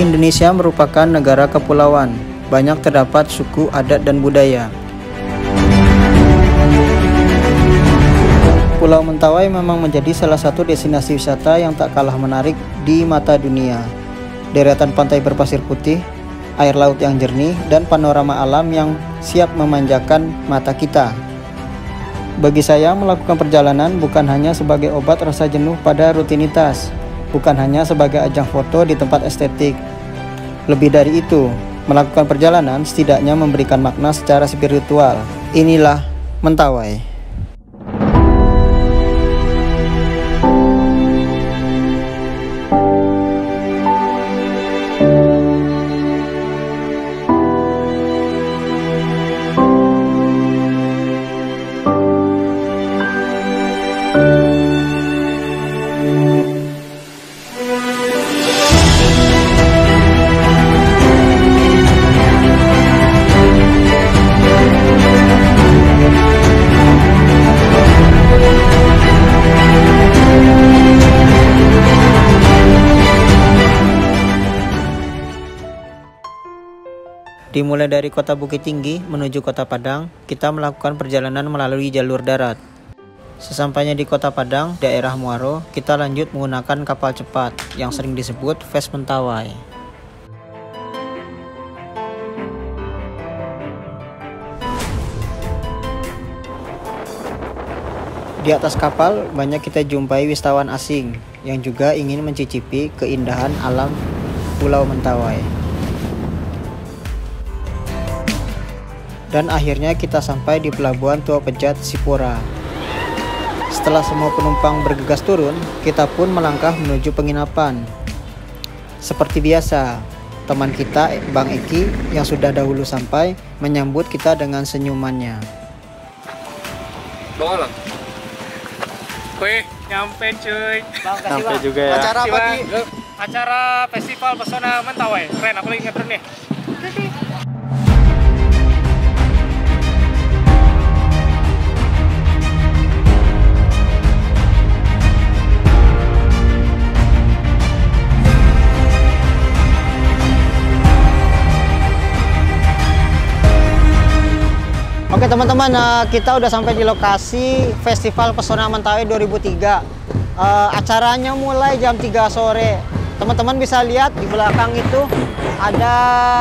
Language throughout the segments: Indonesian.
Indonesia merupakan negara kepulauan. Banyak terdapat suku, adat, dan budaya. Pulau Mentawai memang menjadi salah satu destinasi wisata yang tak kalah menarik di mata dunia. Deretan pantai berpasir putih, air laut yang jernih, dan panorama alam yang siap memanjakan mata kita. Bagi saya, melakukan perjalanan bukan hanya sebagai obat rasa jenuh pada rutinitas, bukan hanya sebagai ajang foto di tempat estetik. Lebih dari itu, melakukan perjalanan setidaknya memberikan makna secara spiritual. Inilah Mentawai. Dimulai dari kota Bukit Tinggi menuju kota Padang, kita melakukan perjalanan melalui jalur darat. Sesampainya di kota Padang, daerah Muaro, kita lanjut menggunakan kapal cepat yang sering disebut Fast Mentawai. Di atas kapal banyak kita jumpai wisatawan asing yang juga ingin mencicipi keindahan alam Pulau Mentawai. Dan akhirnya kita sampai di Pelabuhan Tua Pejat, Sipora. Setelah semua penumpang bergegas turun, kita pun melangkah menuju penginapan. Seperti biasa, teman kita, Bang Eki, yang sudah dahulu sampai, menyambut kita dengan senyumannya. Boleh. Wih, nyampe cuy. Bang, kasih Nyampe bang. juga ya. Acara apa Ki? Acara Festival Pesona Mentawai. Keren, aku lagi ngetren nih. Oke teman-teman, kita udah sampai di lokasi Festival Pesona Mentawai 2003. Acaranya mulai jam 3 sore. Teman-teman bisa lihat di belakang itu ada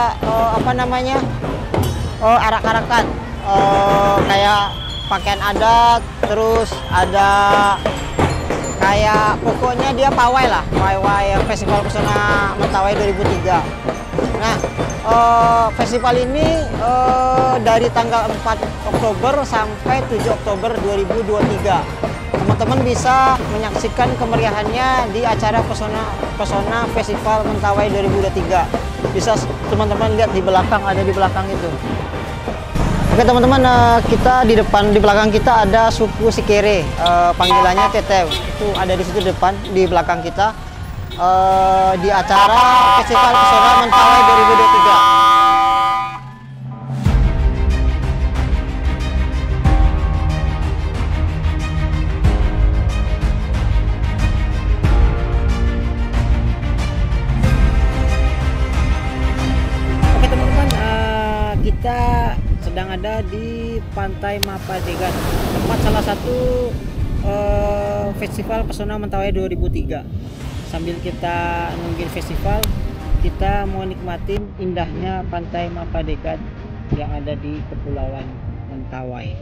arak-arakan, kayak pakaian adat, terus ada kayak pokoknya dia pawai lah, pawai Festival Pesona Mentawai 2003. Nah, festival ini dari tanggal 4 Oktober sampai 7 Oktober 2023. Teman-teman bisa menyaksikan kemeriahannya di acara Pesona Festival Mentawai 2023. Bisa teman-teman lihat di belakang, ada di belakang itu. Oke teman-teman, kita di belakang kita ada suku Sikere, panggilannya Tetew. Itu ada di situ depan, di belakang kita. Di acara Festival Pesona Mentawai 2023. Oke teman-teman, kita sedang ada di Pantai Mapadegan, tempat salah satu Festival Pesona Mentawai 2003. Sambil kita nungguin festival, kita mau nikmatin indahnya Pantai Mapadegan yang ada di Kepulauan Mentawai.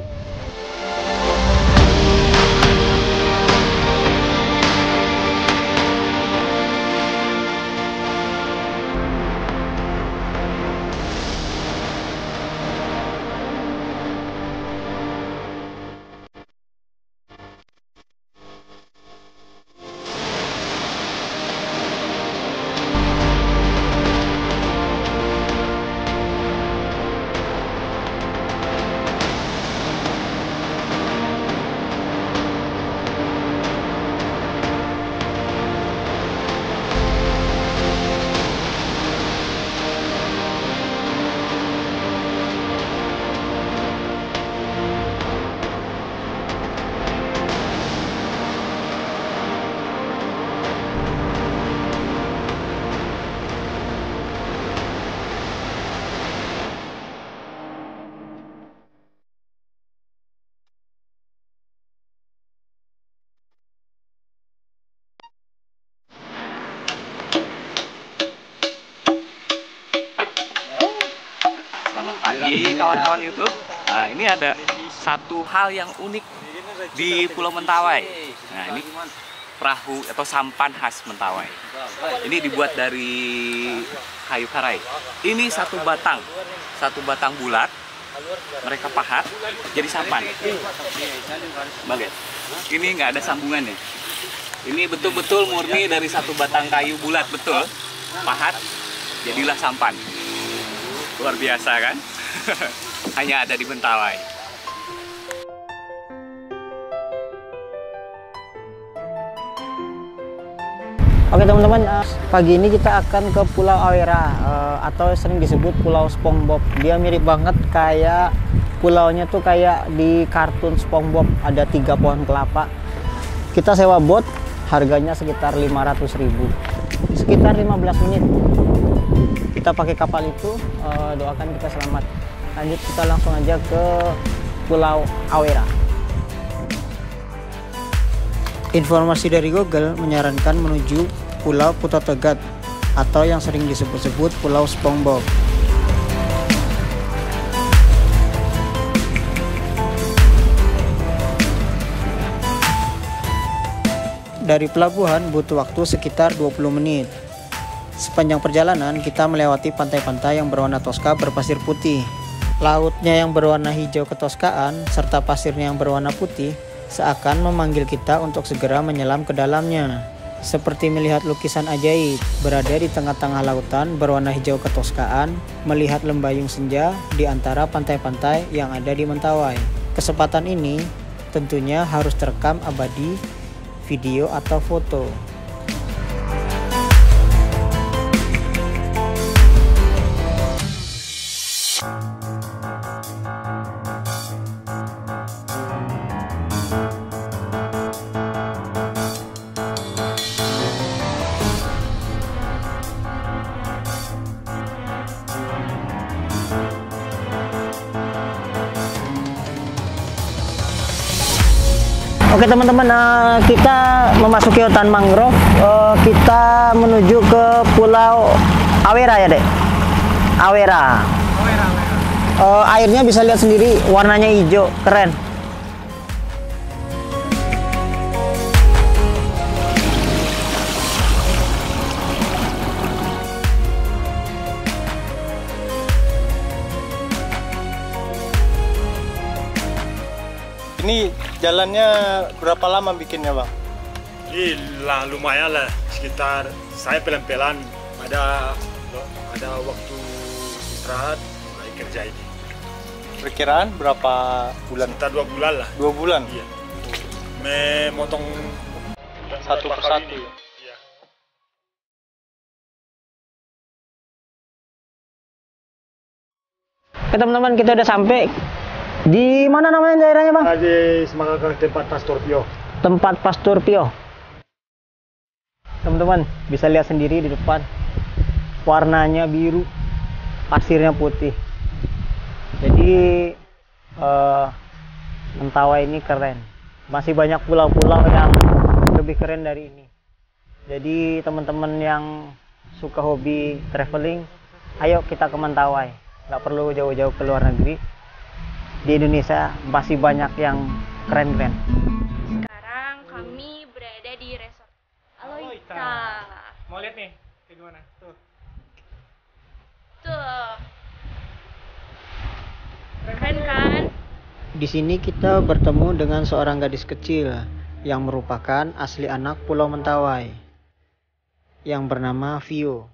pagi kawan-kawan YouTube. Nah, ini ada satu hal yang unik di Pulau Mentawai. Nah, ini perahu atau sampan khas Mentawai. Ini dibuat dari kayu karai. Ini satu batang bulat. Mereka pahat jadi sampan. Balik. Ini nggak ada sambungannya. Ini betul-betul murni dari satu batang kayu bulat, betul. Pahat, jadilah sampan. Luar biasa kan? Hanya ada di Mentawai. Oke teman-teman, pagi ini kita akan ke Pulau Awera atau sering disebut Pulau SpongeBob. Dia mirip banget kayak pulaunya tuh kayak di kartun SpongeBob, ada 3 pohon kelapa. Kita sewa bot, harganya sekitar 500.000, sekitar 15 menit. Kita pakai kapal itu, doakan kita selamat. Lanjut, kita langsung aja ke Pulau Awera. Informasi dari Google menyarankan menuju Pulau Puto Tegat atau yang sering disebut-sebut Pulau SpongeBob. Dari pelabuhan butuh waktu sekitar 20 menit. Sepanjang perjalanan kita melewati pantai-pantai yang berwarna toska berpasir putih. Lautnya yang berwarna hijau ketoskaan serta pasirnya yang berwarna putih seakan memanggil kita untuk segera menyelam ke dalamnya. Seperti melihat lukisan ajaib, berada di tengah-tengah lautan berwarna hijau ketoskaan, melihat lembayung senja di antara pantai-pantai yang ada di Mentawai. Kesempatan ini tentunya harus terekam abadi, video atau foto. Oke teman-teman, kita memasuki hutan mangrove. Kita menuju ke Pulau Awera ya dek. Awera. Airnya bisa lihat sendiri, warnanya hijau, keren. Ini jalannya berapa lama bikinnya bang? Lah lumayan lah, sekitar saya pelan-pelan ada waktu istirahat mulai kerja ini. Perkiraan berapa bulan? Sekitar 2 bulan lah. 2 bulan? Iya. Memotong Satu persatu. Iya. Oke teman-teman, kita udah sampai. Di mana namanya daerahnya bang? Di Semakakang tempat Pastor Pio. Tempat Pastor Pio. Teman-teman bisa lihat sendiri di depan, warnanya biru, pasirnya putih. Jadi Mentawai ini keren. Masih banyak pulau-pulau yang lebih keren dari ini. Jadi teman-teman yang suka hobi traveling, ayo kita ke Mentawai. Nggak perlu jauh-jauh ke luar negeri. Di Indonesia masih banyak yang keren-keren. Sekarang kami berada di resort Aloita. Mau lihat nih, kayak gimana? Tuh. Keren kan? Di sini kita bertemu dengan seorang gadis kecil yang merupakan asli anak Pulau Mentawai yang bernama Vio.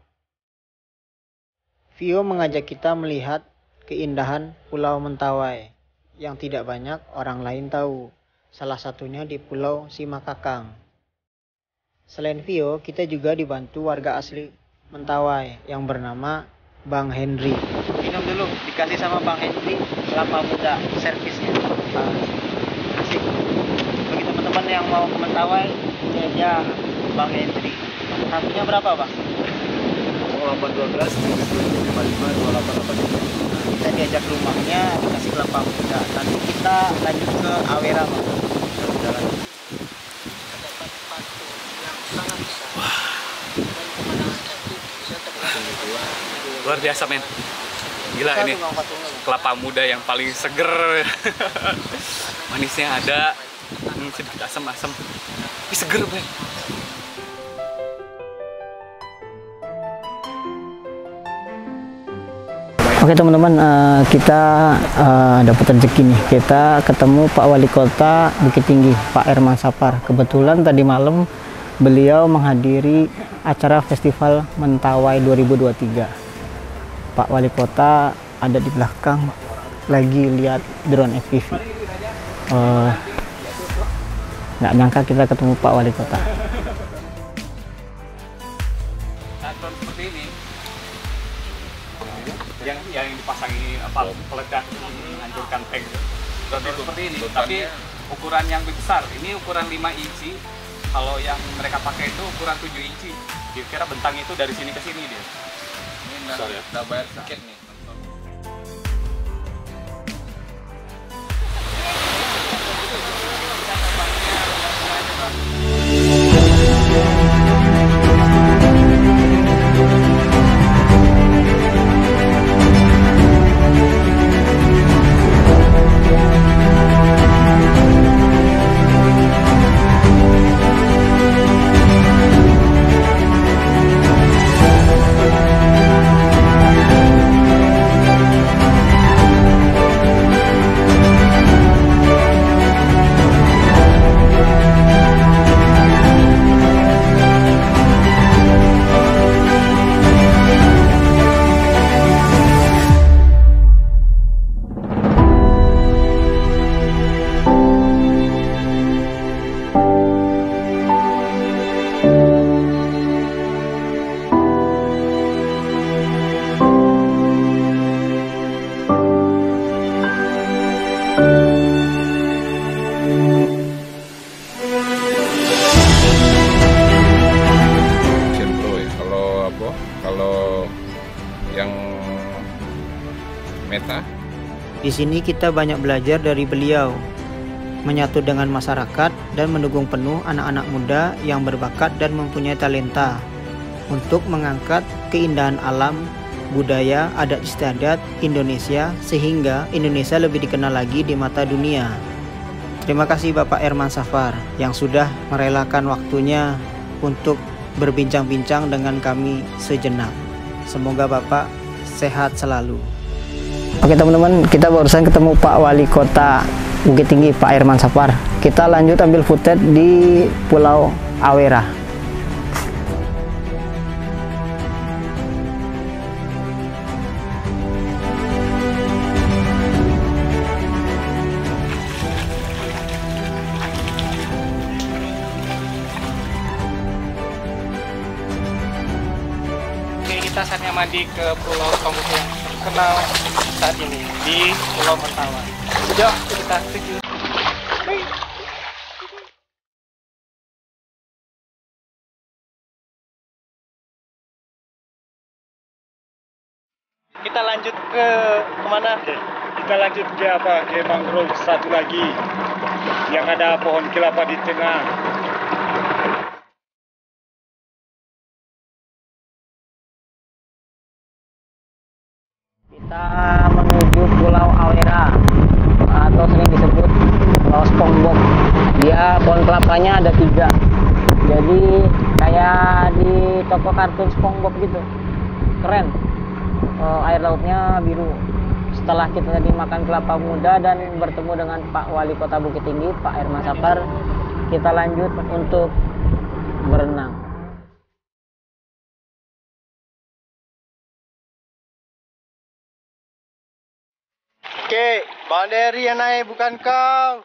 Vio mengajak kita melihat keindahan Pulau Mentawai yang tidak banyak orang lain tahu, salah satunya di Pulau Simakakang. Selain Vio, kita juga dibantu warga asli Mentawai yang bernama Bang Henry. Minum dulu, dikasih sama Bang Henry kelapa muda servisnya. Asik. Bagi teman-teman yang mau ke Mentawai, ini aja Bang Henry. Satunya berapa bang? 0812 55 2885. Kita diajak ke rumahnya, dikasih kelapa muda. Nanti kita lanjut ke Awera bang. Jalan. Luar biasa men. Gila ini kelapa muda yang paling seger. Manisnya ada, sedikit asam-asam. Tapi seger, Bang. Oke teman-teman, kita dapat rezeki nih. Kita ketemu Pak Wali Kota Bukit Tinggi, Pak Herman Sapar. Kebetulan tadi malam beliau menghadiri acara Festival Mentawai 2023. Pak Wali Kota ada di belakang, lagi lihat drone FPV. Nggak nyangka kita ketemu Pak Wali Kota. Saat drone seperti ini, yang dipasangi apa peledak menghancurkan tank. Drone seperti ini, tapi ukuran yang lebih besar. Ini ukuran 5 inci. Kalau yang mereka pakai itu ukuran 7 inci. Kira-kira bentang itu dari sini ke sini dia. Ini udah bayar tiket nih. Meta. Di sini kita banyak belajar dari beliau, menyatu dengan masyarakat dan mendukung penuh anak-anak muda yang berbakat dan mempunyai talenta untuk mengangkat keindahan alam, budaya, adat istiadat Indonesia sehingga Indonesia lebih dikenal lagi di mata dunia. Terima kasih Bapak Herman Sapar yang sudah merelakan waktunya untuk berbincang-bincang dengan kami sejenak. Semoga Bapak sehat selalu. Oke teman-teman, kita barusan ketemu Pak Wali Kota Bukit Tinggi, Pak Herman Sapar. Kita lanjut ambil footage di Pulau Awera. Oke, kita saatnya mandi ke Pulau Tombok yang terkenal saat ini di Pulau Mentawai. Yuk, kita tuju. Kita lanjut ke kemana? Kita lanjut ke apa? Ke mangrove satu lagi yang ada pohon kelapa di tengah. Kita menuju Pulau Awera atau sering disebut Pulau SpongeBob. Dia pohon kelapanya ada 3. Jadi kayak di toko kartun SpongeBob gitu. Keren. Air lautnya biru. Setelah kita tadi makan kelapa muda dan bertemu dengan Pak Wali Kota Bukit Tinggi, Pak Herman Sapar, kita lanjut untuk berenang. Oke, Bang Dery yang naik bukan kau.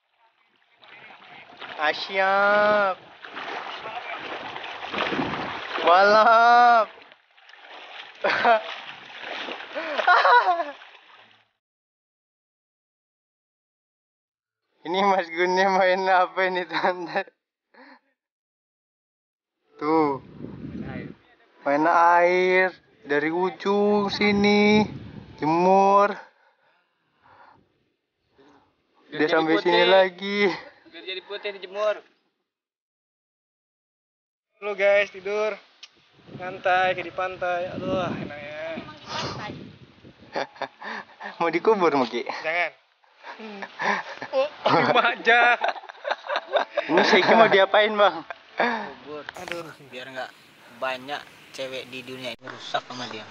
Siap. Balap. Ini Mas Gunnya main apa ini tante? Tuh, main air dari ujung sini, jemur. Dia sampai sini lagi. Biar jadi putih dijemur. Halo guys, tidur. Ngantai kayak di pantai. Aduh, enaknya. Mau dikubur Muki? Jangan. Oh, cuma aja. Ini Sheikh mau diapain bang? Aduh, biar nggak banyak cewek di dunia ini rusak sama dia.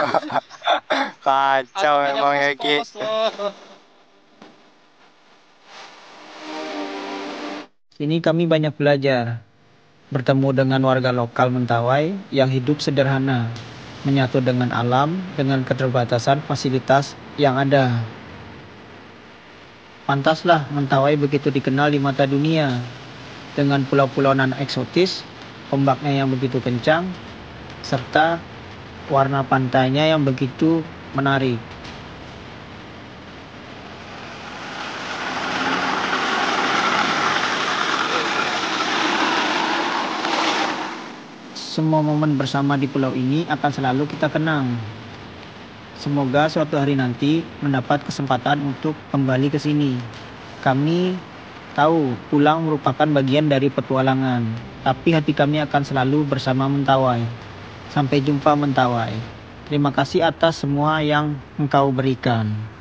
Kacau emang ya Ki. Sini kami banyak belajar, bertemu dengan warga lokal Mentawai yang hidup sederhana, menyatu dengan alam dengan keterbatasan fasilitas yang ada. Pantaslah Mentawai begitu dikenal di mata dunia, dengan pulau-pulau nan eksotis, ombaknya yang begitu kencang, serta warna pantainya yang begitu menarik. Semua momen bersama di pulau ini akan selalu kita kenang. Semoga suatu hari nanti mendapat kesempatan untuk kembali ke sini. Kami tahu pulang merupakan bagian dari petualangan, tapi hati kami akan selalu bersama Mentawai. Sampai jumpa Mentawai. Terima kasih atas semua yang engkau berikan.